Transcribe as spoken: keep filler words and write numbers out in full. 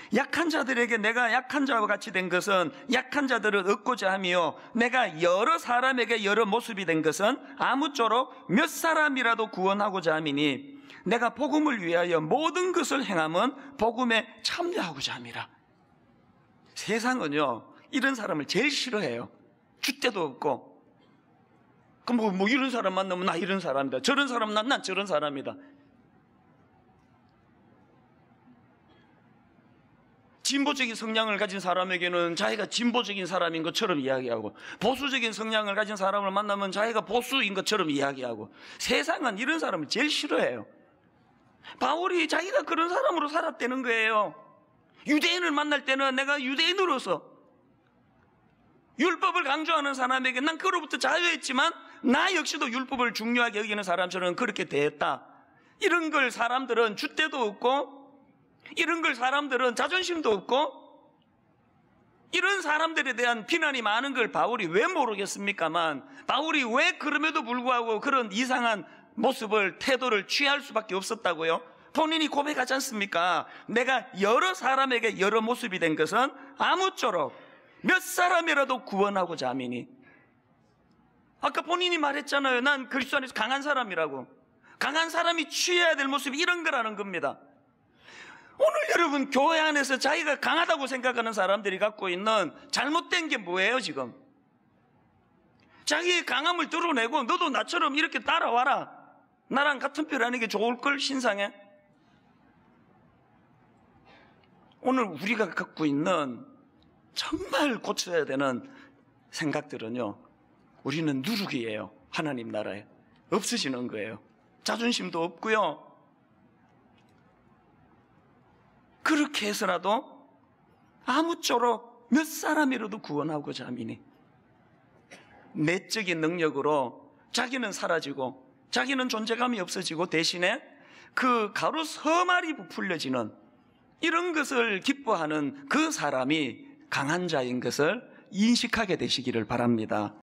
약한 자들에게 내가 약한 자와 같이 된 것은 약한 자들을 얻고자 하며 내가 여러 사람에게 여러 모습이 된 것은 아무쪼록 몇 사람이라도 구원하고자 함이니 내가 복음을 위하여 모든 것을 행함은 복음에 참여하고자 함이라. 세상은요 이런 사람을 제일 싫어해요. 줏대도 없고 그럼 뭐, 뭐 이런 사람 만나면 나 이런 사람이다, 저런 사람 만나면 난 저런 사람이다. 진보적인 성향을 가진 사람에게는 자기가 진보적인 사람인 것처럼 이야기하고, 보수적인 성향을 가진 사람을 만나면 자기가 보수인 것처럼 이야기하고, 세상은 이런 사람을 제일 싫어해요. 바울이 자기가 그런 사람으로 살았다는 거예요. 유대인을 만날 때는 내가 유대인으로서 율법을 강조하는 사람에게 난 그로부터 자유했지만 나 역시도 율법을 중요하게 여기는 사람처럼 그렇게 대했다. 이런 걸 사람들은 줏대도 없고, 이런 걸 사람들은 자존심도 없고, 이런 사람들에 대한 비난이 많은 걸 바울이 왜 모르겠습니까만, 바울이 왜 그럼에도 불구하고 그런 이상한 모습을, 태도를 취할 수밖에 없었다고요? 본인이 고백하지 않습니까? 내가 여러 사람에게 여러 모습이 된 것은 아무쪼록 몇 사람이라도 구원하고자 함이니. 아까 본인이 말했잖아요. 난 그리스도 안에서 강한 사람이라고. 강한 사람이 취해야 될 모습이 이런 거라는 겁니다. 오늘 여러분 교회 안에서 자기가 강하다고 생각하는 사람들이 갖고 있는 잘못된 게 뭐예요 지금? 자기의 강함을 드러내고 너도 나처럼 이렇게 따라와라, 나랑 같은 편 하는 게 좋을걸 신상에? 오늘 우리가 갖고 있는 정말 고쳐야 되는 생각들은요, 우리는 누룩이에요. 하나님 나라에 없어지는 거예요. 자존심도 없고요. 그렇게 해서라도 아무쪼록 몇 사람이라도 구원하고자 함이니. 내적인 능력으로 자기는 사라지고 자기는 존재감이 없어지고 대신에 그 가로 서말이 부풀려지는 이런 것을 기뻐하는 그 사람이 강한 자인 것을 인식하게 되시기를 바랍니다.